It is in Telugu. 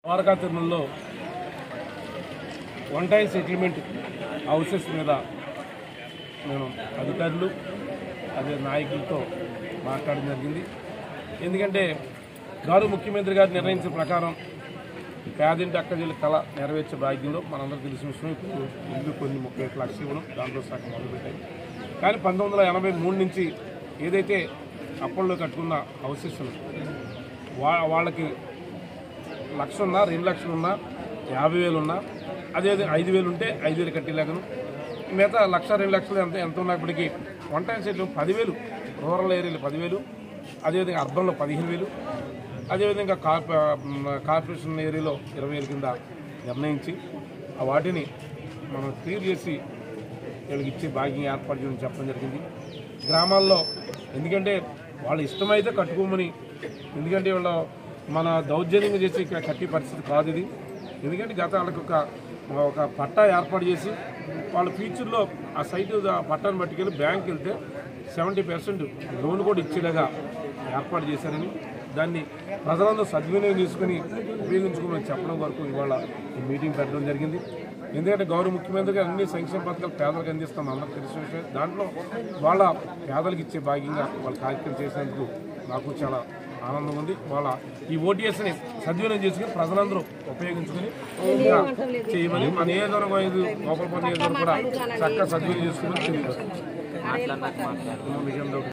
ద్వారకా తిరుమలలో వన్ టైం సెటిల్మెంట్ హౌసెస్ మీద నేను అధికారులు అదే నాయకులతో మాట్లాడడం జరిగింది. ఎందుకంటే గౌరవ ముఖ్యమంత్రి గారు నిర్ణయించిన ప్రకారం పేదింటి అక్కజల్లి కళ నెరవేర్చే భాగ్యంలో మనందరూ తెలిసిన విషయం. ఇప్పుడు ఇల్లు కొన్ని 31 లక్షలు ఇవ్వడం దాంట్లో సగం మొదలుపెట్టాయి. కానీ 1983 నుంచి ఏదైతే అప్పట్లో కట్టుకున్న హౌసెస్ వాళ్ళకి 1 లక్ష ఉన్నా 2 లక్షలు ఉన్నా 50,000 ఉన్నా అదే 5,000 ఉంటే 5,000 కట్టేలాగను మిగతా 1 లక్ష 2 లక్షలు ఎంత ఉన్నప్పటికీ వన్ టైం సెట్లు 10,000 రూరల్ ఏరియాలో 10,000 అదేవిధంగా అర్బన్లో 15,000 అదేవిధంగా కార్పొరేషన్ ఏరియాలో 20,000 కింద నిర్ణయించి వాటిని మనం క్లియర్ చేసి వీళ్ళకి ఇచ్చే భాగ్యం ఏర్పాటు చేయడం చెప్పడం జరిగింది. గ్రామాల్లో ఎందుకంటే వాళ్ళ ఇష్టమైతే కట్టుకోమని, ఎందుకంటే వాళ్ళ మన దౌర్జన్యంగా చేసి ఇక్కడ కట్టే పరిస్థితి కాదు ఇది. ఎందుకంటే గత వాళ్ళకి ఒక పట్టా ఏర్పాటు చేసి వాళ్ళ ఫ్యూచర్లో ఆ సైటు పట్టాను పట్టుకెళ్ళి బ్యాంక్కి వెళ్తే 70% లోన్ కూడా ఇచ్చేలాగా ఏర్పాటు చేశారని, దాన్ని ప్రజలందరూ సద్వినియోగం తీసుకుని ఉపయోగించుకోమని చెప్పడం వరకు ఇవాళ మీటింగ్ పెట్టడం జరిగింది. ఎందుకంటే గౌరవ ముఖ్యమంత్రి గారు అన్ని సంక్షేమ పథకాలు పేదలకు అందిస్తాం అందరికీ తెలిసిన విషయం. దాంట్లో వాళ్ళ పేదలకు ఇచ్చే భాగ్యంగా వాళ్ళ కార్యక్రమం చేసేందుకు నాకు చాలా ఆనందం ఉంది. వాళ్ళ ఈ ఓటీఎస్ని సద్వినియోగం చేసుకుని ప్రజలందరూ ఉపయోగించుకుని చేయమని మన నియోజకవర్గం 5 గోపాలపురం నియోజకవర్గం కూడా చక్కగా సద్వినియోగం చేసుకుని తెలియదు.